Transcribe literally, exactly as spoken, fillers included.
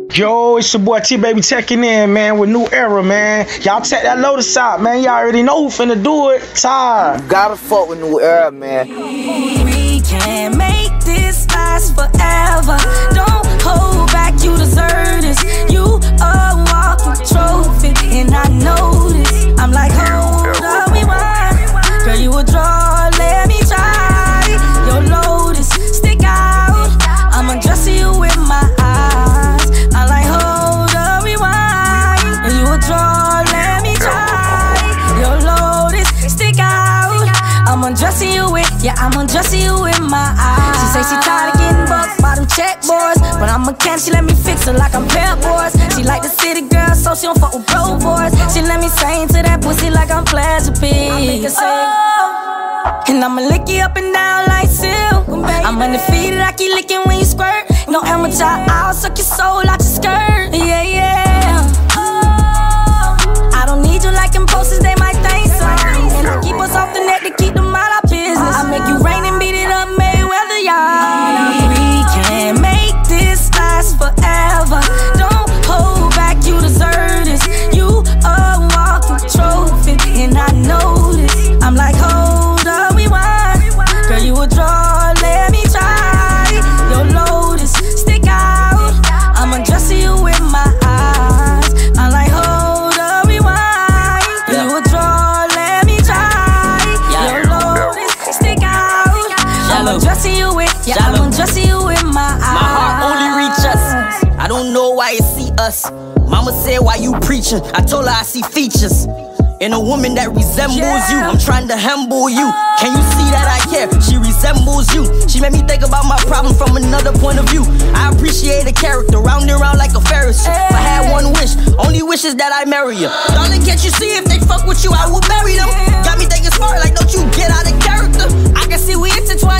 Yo, it's your boy T-Baby checking in, man, with New Era, man. Y'all check that Lotus out, man. Y'all already know who finna do it. Tired. You gotta fuck with New Era, man. We can make this last forever. Don't hold back, you deserve this. You a walking trophy, and I know this. I'm like, hold up, we want. Girl, you a draw, let me try. Your Lotus, stick out. I'm undressing you with my eyes. I like, hold up, rewind. And you a draw, let me try. Your Lotus, stick out. I'm undressing you with, yeah, I'm undressing you with my eyes. She say she tired of getting bucked by them check boys, but I'm a can, she let me fix her like I'm Pep Boys. She like the city girl, so she don't fuck with bro boys. She let me sing to that pussy like I'm Pleasure P. I make her say, oh, and I'ma lick you up and down like silk. I'm undefeated, I keep licking when you squirt. No amateur, I'll suck your soul out your skirt. Yeah, yeah. Oh, I don't need you like them posters, they might think so. And I keep us off the net to keep them out of business. I make you rain and beat it up, Mayweather, y'all. We can make this last forever. Don't hold back, you deserve this. You a walking trophy, and I know this. I'm like, hold up, we want. Girl, you a draw, let me try. Your Lotus, stick out. I'm undressing you with my eyes. I'm like, hold up, rewind. Girl, you a draw, let me try. Your Lotus, stick out. I'm undressing you with, yeah, I'm undressing you with my eyes. My heart only reach us. I don't know why it see us. Mama said, why you preaching? I told her I see features in a woman that resembles yeah. you. I'm trying to humble you. Can you see that I care? She resembles you. She made me think about my problem from another point of view. I appreciate the character, round and round like a Ferris. If I had one wish, only wish is that I marry her. Darling, can't you see if they fuck with you, I will marry them. Got me thinking smart, like don't you get out of character. I can see we intertwined.